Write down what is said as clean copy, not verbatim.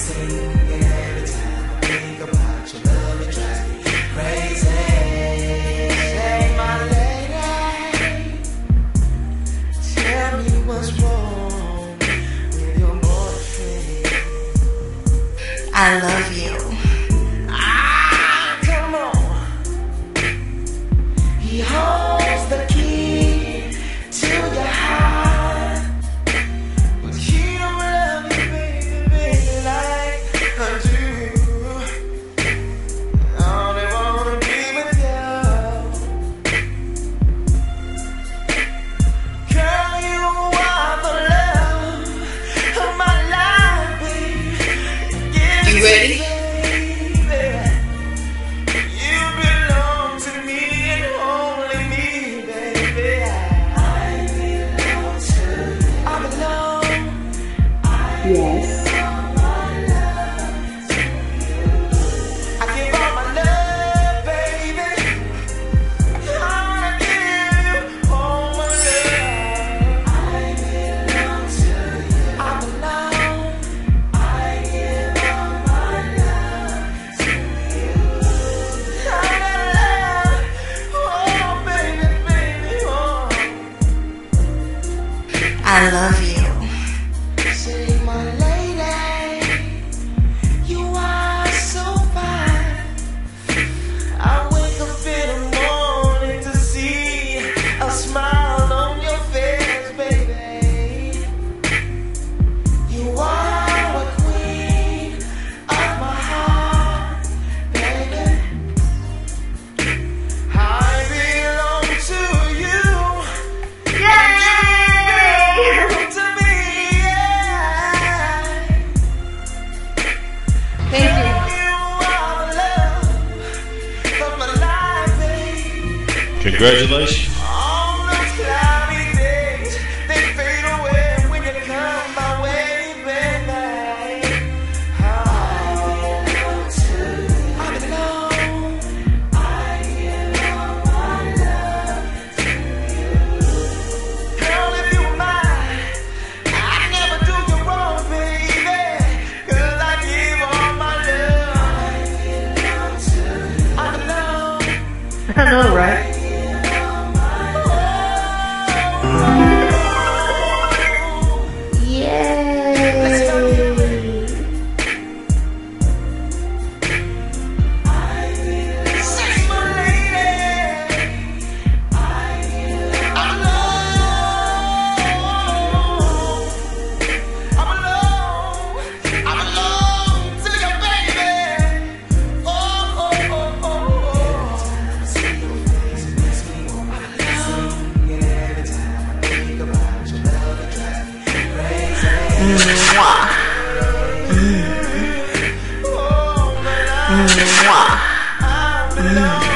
I love you. Ah, come on. He holds the key to your heart, but he don't love you, baby, baby, like I do. I only wanna be with you. Girl, you are the love of my life, baby. You ready? You belong to me and only me, baby. I belong to you. I belong. Yes. I give all my love, baby. I wanna give you all my love. I belong to you. I belong. I give all my love to you. I love, oh baby, baby, oh. I love you. Say, my lady, you are so fine. I wake up in the morning to see a smile on your face, baby. You are a queen of my heart, baby. I belong to you. Yay! To me, yeah. Thank you. You are the love of my life, babe. Congratulations. All those cloudy days, they fade away when you come my way, baby. I belong to you. I belong. I give all my love to you. Girl, if you were mine, I'd never do you wrong, baby. 'Cause I give all my love. I belong. I know, right? Yay! Say, my lady, I belong to you, baby. Oh, oh, oh, oh, Mwah. oh. Mwah. I belong.